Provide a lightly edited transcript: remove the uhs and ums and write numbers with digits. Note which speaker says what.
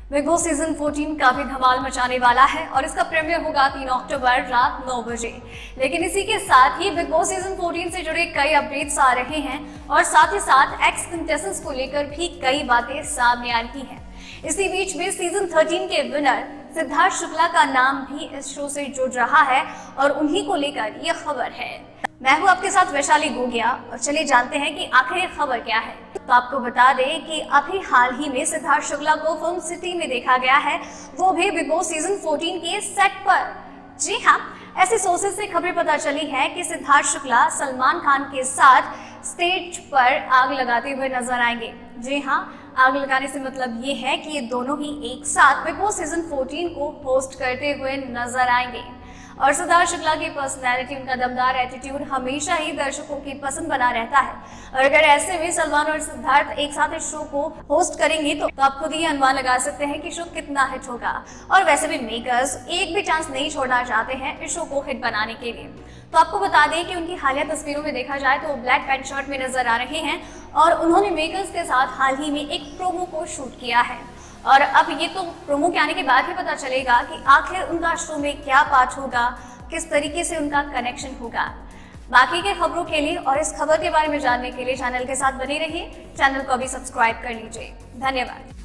Speaker 1: Big boss season 14 काफी धमाल मचाने वाला है और इसका प्रीमियर होगा 3 अक्टूबर रात 9 बजे। लेकिन इसी के साथ ही बिग बॉस सीजन 14 से जुड़े कई अपडेट्स आ रहे हैं और साथ ही साथ एक्स कंटेस्टेंट्स को लेकर भी कई बातें सामने आ रही हैं। इसी बीच में सीजन 13 के विनर सिद्धार्थ शुक्ला का नाम भी इस शो से जुड़ रहा है और उन्हीं को लेकर यह खबर है। मैं हूं आपके साथ वैशाली गोगिया और चलिए जानते हैं कि आखिर ये खबर क्या है। तो आपको बता दें कि अभी हाल ही में सिद्धार्थ शुक्ला को फिल्म सिटी में देखा गया है, वो भी बिग बॉस सीजन 14 के सेट पर। जी हाँ, ऐसे सोर्सेज से खबरें पता चली है कि सिद्धार्थ शुक्ला सलमान खान के साथ स्टेज पर आग लगाते हुए नजर आएंगे। जी हाँ, आग लगाने से मतलब ये है कि ये दोनों ही एक साथ बिग बॉस सीजन 14 को होस्ट करते हुए नजर आएंगे। और सिद्धार्थ शुक्ला की पर्सनैलिटी, उनका दमदार एटीट्यूड हमेशा ही दर्शकों की पसंद बना रहता है। और अगर ऐसे में सलमान और सिद्धार्थ एक साथ इस शो को होस्ट करेंगे तो आप खुद ही अनुमान लगा सकते हैं कि शो कितना हिट होगा। और वैसे भी मेकर्स एक भी चांस नहीं छोड़ना चाहते हैं इस शो को हिट बनाने के लिए। तो आपको बता दें कि उनकी हालिया तस्वीरों में देखा जाए तो वो ब्लैक पैंट शर्ट में नजर आ रहे हैं और उन्होंने मेकर्स के साथ हाल ही में एक प्रोमो को शूट किया है। और अब ये तो प्रोमो के आने के बाद ही पता चलेगा कि आखिर उनका शो में क्या पार्ट होगा, किस तरीके से उनका कनेक्शन होगा। बाकी के खबरों के लिए और इस खबर के बारे में जानने के लिए चैनल के साथ बने रहिए। चैनल को अभी सब्सक्राइब कर लीजिए। धन्यवाद।